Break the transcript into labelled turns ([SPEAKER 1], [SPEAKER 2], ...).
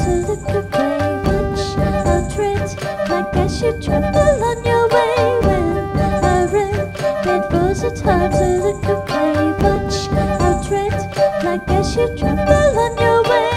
[SPEAKER 1] to look away. Watch out, red flag as you trample on your way. When a red falls, it's hard to look away. Watch out, red flag as you trample on your way.